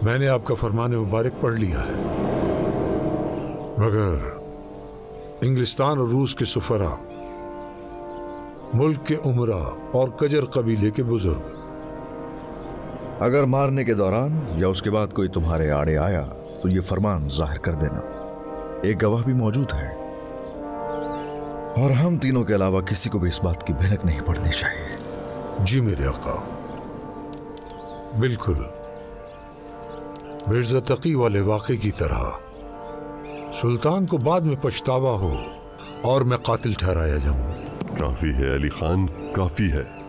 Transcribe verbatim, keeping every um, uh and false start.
मैंने आपका फरमान मुबारक पढ़ लिया है, मगर इंग्लिस्तान और रूस के सुफरा, मुल्क के उमरा और कजर कबीले के बुजुर्ग, अगर मारने के दौरान या उसके बाद कोई तुम्हारे आड़े आया तो ये फरमान जाहिर कर देना। एक गवाह भी मौजूद है और हम तीनों के अलावा किसी को भी इस बात की भनक नहीं पड़नी चाहिए। जी मेरे आका, बिल्कुल मिर्जा तकी वाले वाक़े की तरह सुल्तान को बाद में पछतावा हो और मैं कातिल ठहराया जाऊं। काफी है अली खान, काफी है।